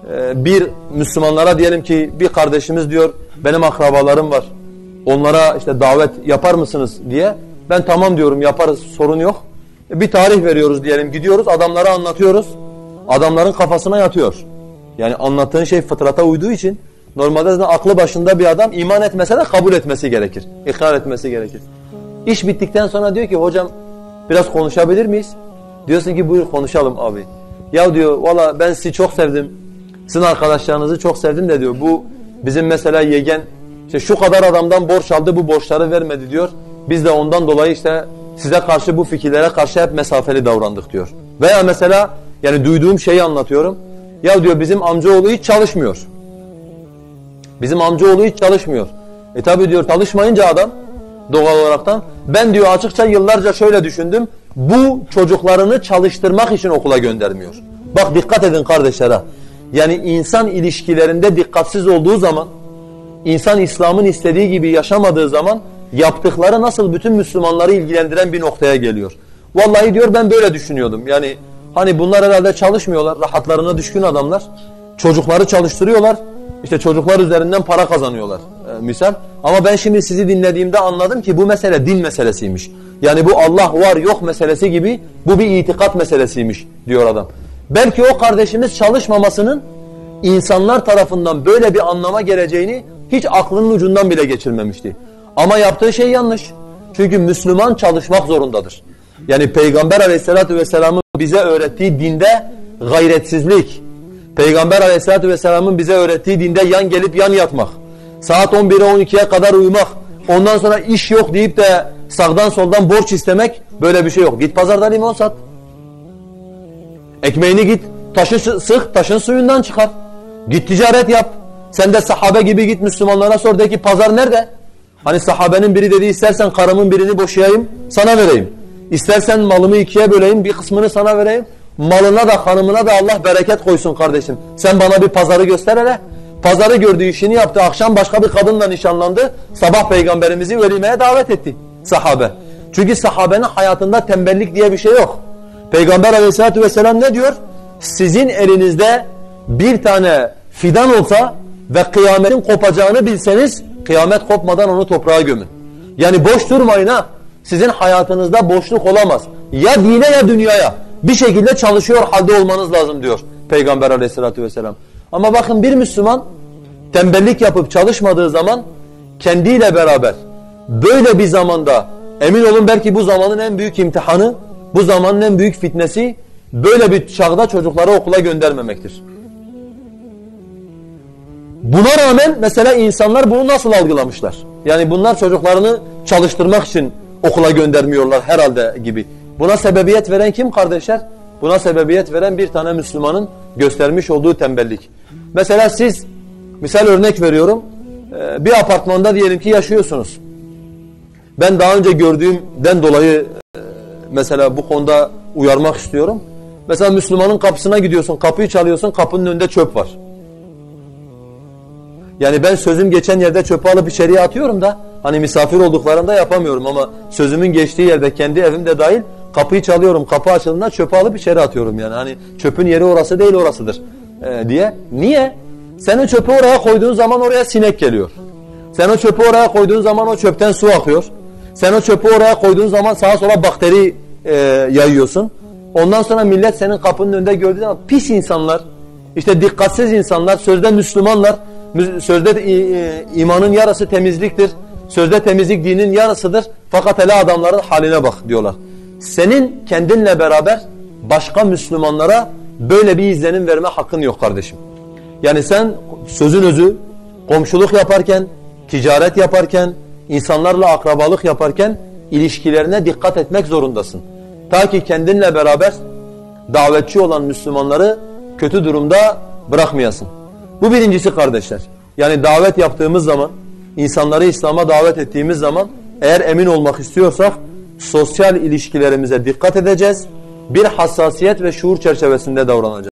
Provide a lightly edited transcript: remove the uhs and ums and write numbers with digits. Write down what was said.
bir Müslümanlara diyelim ki bir kardeşimiz diyor benim akrabalarım var. Onlara işte davet yapar mısınız diye. Ben tamam diyorum, yaparız, sorun yok. Bir tarih veriyoruz diyelim, gidiyoruz, adamlara anlatıyoruz. Adamların kafasına yatıyor. Yani anlattığın şey fıtrata uyduğu için normalde zaten aklı başında bir adam iman etmese de kabul etmesi gerekir. İkrar etmesi gerekir. İş bittikten sonra diyor ki hocam biraz konuşabilir miyiz? Diyorsun ki buyur konuşalım abi. Ya diyor valla ben sizi çok sevdim. Sizin arkadaşlarınızı çok sevdim de diyor. Bu bizim mesela yeğen işte şu kadar adamdan borç aldı, bu borçları vermedi diyor. Biz de ondan dolayı işte size karşı, bu fikirlere karşı hep mesafeli davrandık diyor. Veya mesela yani duyduğum şeyi anlatıyorum. Ya diyor bizim amcaoğlu hiç çalışmıyor. Bizim amcaoğlu hiç çalışmıyor. Tabi diyor çalışmayınca adam doğal olaraktan ben diyor açıkça yıllarca şöyle düşündüm. Bu çocuklarını çalıştırmak için okula göndermiyor. Bak dikkat edin kardeşler. Yani insan ilişkilerinde dikkatsiz olduğu zaman, insan İslam'ın istediği gibi yaşamadığı zaman yaptıkları nasıl bütün Müslümanları ilgilendiren bir noktaya geliyor. Vallahi diyor ben böyle düşünüyordum. Yani hani bunlar herhalde çalışmıyorlar, rahatlarına düşkün adamlar. Çocukları çalıştırıyorlar. İşte çocuklar üzerinden para kazanıyorlar misal. Ama ben şimdi sizi dinlediğimde anladım ki bu mesele din meselesiymiş. Yani bu Allah var yok meselesi gibi bu bir itikat meselesiymiş diyor adam. Belki o kardeşimiz çalışmamasının insanlar tarafından böyle bir anlama geleceğini hiç aklının ucundan bile geçirmemişti. Ama yaptığı şey yanlış. Çünkü Müslüman çalışmak zorundadır. Yani Peygamber Aleyhisselatü Vesselam'ın bize öğrettiği dinde gayretsizlik, Peygamber Aleyhisselatü Vesselam'ın bize öğrettiği dinde yan gelip yan yatmak, saat 11'e 12'ye kadar uyumak, ondan sonra iş yok deyip de sağdan soldan borç istemek, böyle bir şey yok. Git pazarda limon sat. Ekmeğini git, taşı sık, taşın suyundan çıkar. Git ticaret yap. Sen de sahabe gibi git Müslümanlara sor de ki pazar nerede? Hani sahabenin biri dedi istersen karımın birini boşayayım sana vereyim. İstersen malımı ikiye böleyim bir kısmını sana vereyim. Malına da hanımına da Allah bereket koysun kardeşim. Sen bana bir pazarı göster hele. Pazarı gördü, işini yaptı. Akşam başka bir kadınla nişanlandı. Sabah peygamberimizi velimeye davet etti sahabe. Çünkü sahabenin hayatında tembellik diye bir şey yok. Peygamber Aleyhisselatü Vesselam ne diyor? Sizin elinizde bir tane fidan olsa ve kıyametin kopacağını bilseniz kıyamet kopmadan onu toprağa gömün. Yani boş durmayın ha. Sizin hayatınızda boşluk olamaz. Ya dine ya dünyaya. Bir şekilde çalışıyor halde olmanız lazım diyor Peygamber Aleyhisselatü Vesselam. Ama bakın bir Müslüman tembellik yapıp çalışmadığı zaman kendiyle beraber böyle bir zamanda emin olun belki bu zamanın en büyük imtihanı, bu zamanın en büyük fitnesi böyle bir çağda çocukları okula göndermemektir. Buna rağmen mesela insanlar bunu nasıl algılamışlar? Yani bunlar çocuklarını çalıştırmak için okula göndermiyorlar herhalde gibi. Buna sebebiyet veren kim kardeşler? Buna sebebiyet veren bir tane Müslümanın göstermiş olduğu tembellik. Mesela siz, misal örnek veriyorum, bir apartmanda diyelim ki yaşıyorsunuz. Ben daha önce gördüğümden dolayı mesela bu konuda uyarmak istiyorum. Mesela Müslümanın kapısına gidiyorsun, kapıyı çalıyorsun, kapının önünde çöp var. Yani ben sözüm geçen yerde çöpü alıp içeriye atıyorum da hani misafir olduklarında yapamıyorum ama sözümün geçtiği yerde kendi evimde dahil kapıyı çalıyorum. Kapı açıldığında çöpü alıp içeri atıyorum yani. Hani çöpün yeri orası değil orasıdır diye. Niye? Sen o çöpü oraya koyduğun zaman oraya sinek geliyor. Sen o çöpü oraya koyduğun zaman o çöpten su akıyor. Sen o çöpü oraya koyduğun zaman sağa sola bakteri yayıyorsun. Ondan sonra millet senin kapının önünde gördüğü zaman pis insanlar, işte dikkatsiz insanlar, sözde Müslümanlar, sözde imanın yarısı temizliktir. Sözde temizlik dinin yarısıdır. Fakat hele adamların haline bak diyorlar. Senin kendinle beraber başka Müslümanlara böyle bir izlenim verme hakkın yok kardeşim. Yani sen sözün özü komşuluk yaparken, ticaret yaparken, insanlarla akrabalık yaparken ilişkilerine dikkat etmek zorundasın. Ta ki kendinle beraber davetçi olan Müslümanları kötü durumda bırakmayasın. Bu birincisi kardeşler. Yani davet yaptığımız zaman, insanları İslam'a davet ettiğimiz zaman eğer emin olmak istiyorsak sosyal ilişkilerimize dikkat edeceğiz. Bir hassasiyet ve şuur çerçevesinde davranacağız.